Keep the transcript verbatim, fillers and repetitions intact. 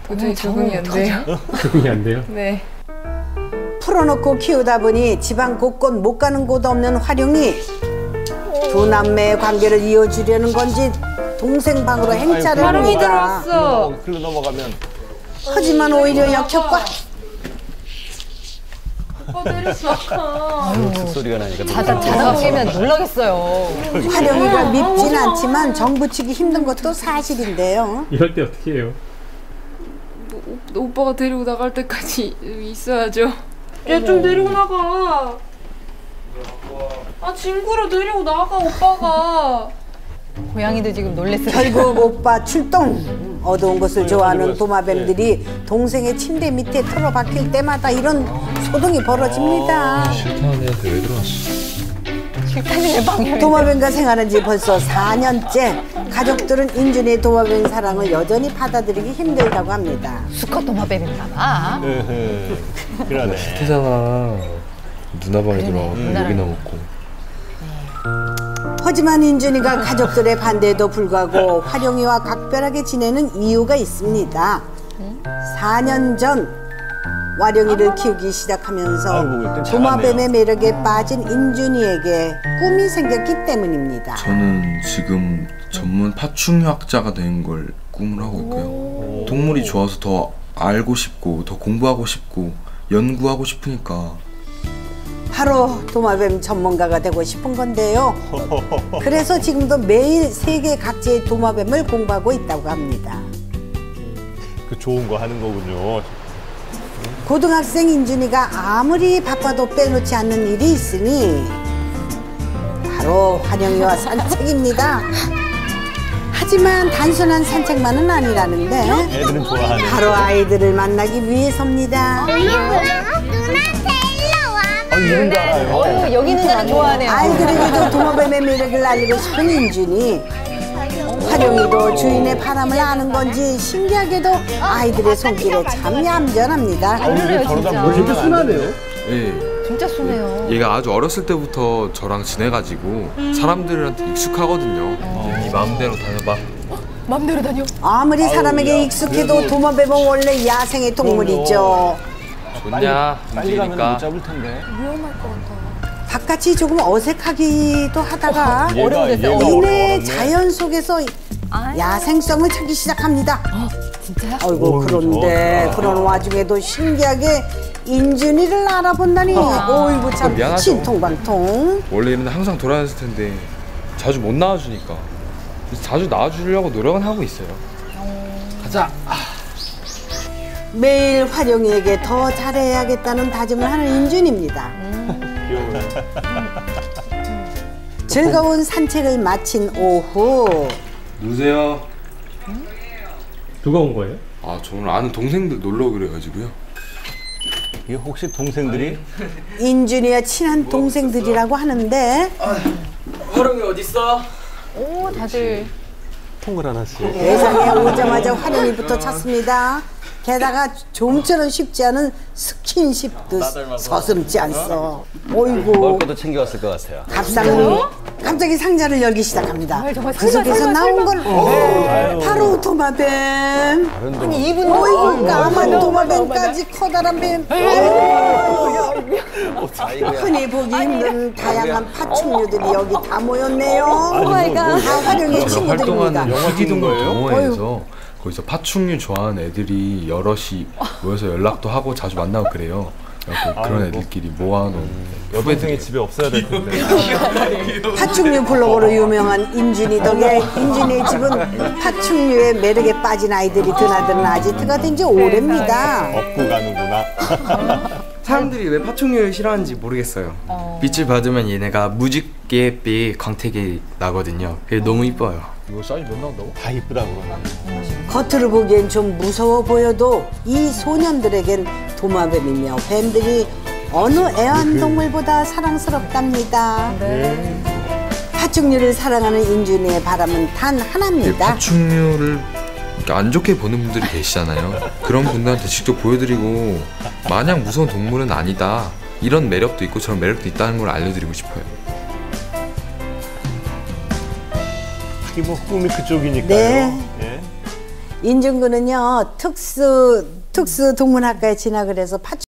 도저히 적응이 안 돼요. 적응이 안 돼요? 네. 풀어놓고 키우다 보니 집안 곳곳 못 가는 곳 없는 활용이 두 남매의 관계를 이어주려는 건지 동생 방으로 행차를 활용이 합니다. 들어왔어. 글로 넘어가면. 하지만 오히려 역효과. 오빠 때렸어 아까. 소리가 나니까. 자다 자다 깨면 놀라겠어요. 활용이가 밉진 않지만 정붙이기 힘든 것도 사실인데요. 이럴 때 어떻게 해요? 오, 오빠가 데리고 나갈 때까지 있어야죠. 얘 좀 데리고 나가. 아 친구를 데리고 나가 오빠가. 고양이도 지금 놀랬어요. 결국 오빠 출동. 어두운 것을 좋아하는 도마뱀들이 동생의 침대 밑에 틀어박힐 때마다 이런 소동이 벌어집니다. 싫다는 애한테 왜 들어왔어? 식단이 내 방향이. 도마뱀과 생활한 지 벌써 사 년째. 가족들은 인준이의 도마뱀 사랑을 여전히 받아들이기 힘들다고 합니다. 수컷 도마뱀인가 봐. 그러네. 싫대잖아. 누나 방에 들어와서 누나랑. 여기나 먹고. 하지만 인준이가 가족들의 반대에도 불구하고 활용이와 각별하게 지내는 이유가 있습니다. 사 년 전 와룡이를 키우기 시작하면서 아이고, 도마뱀의 매력에 빠진 인준이에게 꿈이 생겼기 때문입니다. 저는 지금 전문 파충류학자가 되는 걸 꿈을 하고 있고요. 동물이 좋아서 더 알고 싶고 더 공부하고 싶고 연구하고 싶으니까. 바로 도마뱀 전문가가 되고 싶은 건데요. 그래서 지금도 매일 세계 각지의 도마뱀을 공부하고 있다고 합니다. 그 좋은 거 하는 거군요. 고등학생 인준이가 아무리 바빠도 빼놓지 않는 일이 있으니 바로 환영이와 산책입니다. 하지만 단순한 산책만은 아니라는데 애들은 좋아하네. 바로 아이들을 만나기 위해서입니다. 아, 이런 거 알아요. 어, 여기 있는 사람 좋아하네요. 아이들에게도 도마뱀의 매력을 알리고 싶은 인준이. 활용이도 주인의 바람을 아는 건지 신기하게도 아이들의 손길에 참 얌전합니다. 그래요, 진짜. 진짜 순하네요. 예. 진짜 순해요. 얘가 아주 어렸을 때부터 저랑 지내가지고 사람들한테 익숙하거든요. 이 마음대로 다녀봐. 맘대로 다녀. 아무리 사람에게 익숙해도 도마뱀은 원래 야생의 동물이죠. 좋냐? 빨리 가면 못 움직이니까. 잡을 텐데. 바깥이 조금 어색하기도 하다가 얘가, 얘가 이내 어려워. 자연 속에서 아. 야생성을 찾기 시작합니다. 진짜요? 아이고 그런데 그런 와중에도 신기하게 인준이를 알아본다니 어이구 참 미안하죠. 신통방통. 원래는 항상 돌아다녔을 텐데 자주 못 나와주니까 그래서 자주 나와주려고 노력은 하고 있어요. 가자. 매일 활용이에게 더 잘해야겠다는 다짐을 하는 인준입니다. 즐거운 산책을 마친 오후 누구세요? 누가 온 거예요? 아, 저 오늘 아는 동생들 놀러 오기로 해가지고요. 이게 혹시 동생들이? 인준이와 친한 동생들이라고 하는데 화룡이 어딨어? 오, 다들. 통을 하나씩. 세상에 오자마자 활용이부터 찾습니다. 게다가 좀처럼 쉽지 않은 스킨십도 서슴지 않소. 어이구 먹을 것도 챙겨왔을 것 같아요. 갑상 갑자기 상자를 열기 시작합니다. 정말 그 속에서 설마, 나온 설마. 건 바로 도마뱀. 아니, 이분 어이구 까만 도마뱀까지 커다란 뱀. 흔히 보기 힘든 다양한 파충류들이 여기 다 모였네요. 다 활용의 친구들입니다. 활동하는 희귀동물 어휴. 동호회에서 거기서 파충류 좋아하는 애들이 여럿이 모여서 연락도 하고 자주 만나고 그래요. 그래서 그런 애들끼리 모아놓은 여동생이 집에 없어야 될 텐데. 파충류 블로거로 유명한 인준이 덕에 인준이의 집은 파충류의 매력에 빠진 아이들이 드나드는 아지트가 된 지 오래입니다. 업고 가는구나. 사람들이 왜 파충류를 싫어하는지 모르겠어요. 빛을 받으면 얘네가 무지개빛 광택이 나거든요. 그게 너무 이뻐요. 이거 사이즈 몇 나온다고? 다 이쁘다 그러네. 겉으로 보기엔 좀 무서워 보여도 이 소년들에겐 도마뱀이며 뱀들이 어느 애완동물보다 사랑스럽답니다. 파충류를 사랑하는 인준이의 바람은 단 하나입니다. 파충류를 이렇게 안 좋게 보는 분들이 계시잖아요. 그런 분들한테 직접 보여드리고 마냥 무서운 동물은 아니다. 이런 매력도 있고 저런 매력도 있다는 걸 알려드리고 싶어요. 하긴 뭐 꿈이 그쪽이니까요. 네. 예. 인중구는요 특수 특수 동문학과에 진학을 해서 파충